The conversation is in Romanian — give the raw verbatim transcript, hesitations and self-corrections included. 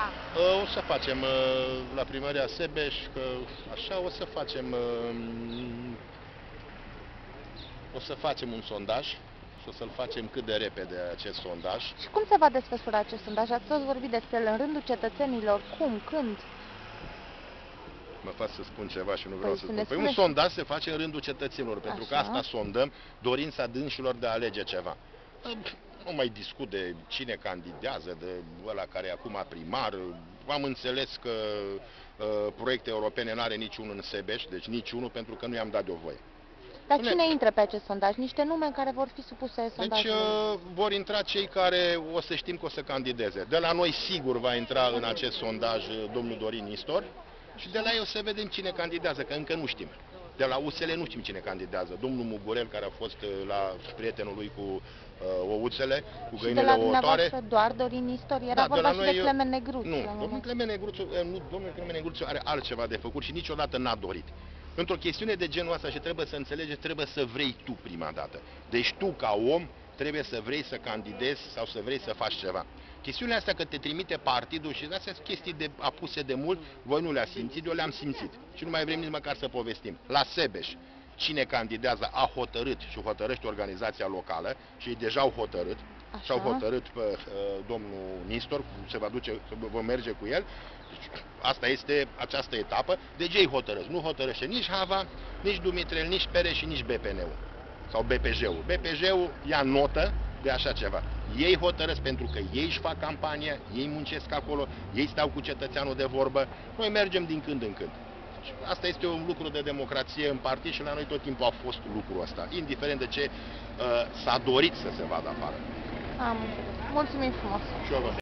așa? O să facem la primăria Sebeș, că așa o să facem o să facem un sondaj și o să-l facem cât de repede acest sondaj. Și cum se va desfășura acest sondaj? Ați tot vorbit despre el în rândul cetățenilor. Cum? Când? Mă fac să spun ceva și nu vreau Păi să spun. Păi un sondaj se face în rândul cetățenilor, pentru că asta sondăm, dorința dânșilor de a alege ceva. Nu mai discut de cine candidează, de ăla care e acum primar. Am înțeles că uh, proiecte europene n-are niciunul în Sebeș, deci niciunul, pentru că nu i-am dat de o voie. Dar cine intră pe acest sondaj? Niște nume care vor fi supuse sondajului? Deci uh, vor intra cei care o să știm că o să candideze. De la noi sigur va intra în acest sondaj domnul Dorin Nistor și de la ei o să vedem cine candidează, că încă nu știm. De la U S L nu știm cine candidează. Domnul Mugurel, care a fost la prietenul lui cu uh, ouțele, cu găinile ouătoare. Și de la dumneavoastră doar Dorin Nistor? Era da, vorba de și noi, de Clemen Negruțiu. Nu, domnul Clemen Negruțiu, nu, domnul Clemen Negruțiu are altceva de făcut și niciodată n-a dorit. Într-o chestiune de genul ăsta, și trebuie să înțelegeți, trebuie să vrei tu prima dată. Deci tu, ca om, trebuie să vrei să candidezi sau să vrei să faci ceva. Chestiunea asta că te trimite partidul și astea sunt chestii de, apuse de mult, voi nu le-ați simțit, eu le-am simțit. Și nu mai vrem nici măcar să povestim. La Sebeș, cine candidează a hotărât și hotărăște organizația locală și ei deja au hotărât. Și-au hotărât pe uh, domnul Nistor, se va duce, se va merge cu el. Deci, asta este această etapă. Deci ei hotărăsc. Nu hotărăște nici Hava, nici Dumitrel, nici Pere și nici B P N-ul. Sau B P J-ul. B P J-ul ia notă de așa ceva. Ei hotărăsc pentru că ei își fac campania, ei muncesc acolo, ei stau cu cetățeanul de vorbă. Noi mergem din când în când. Asta este un lucru de democrație în partid și la noi tot timpul a fost lucrul ăsta, indiferent de ce uh, s-a dorit să se vadă afară. Am. Mulțumim frumos! Și eu vă